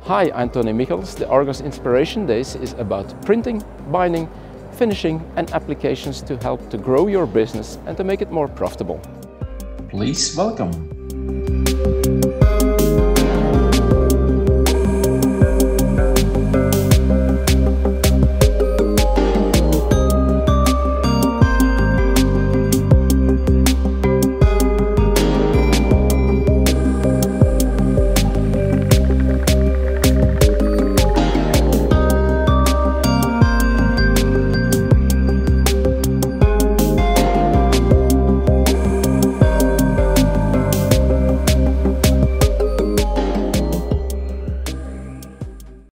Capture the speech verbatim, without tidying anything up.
Hi, I'm Tony Michels. The Argos Inspiration Days is about printing, binding, finishing and applications to help to grow your business and to make it more profitable. Please welcome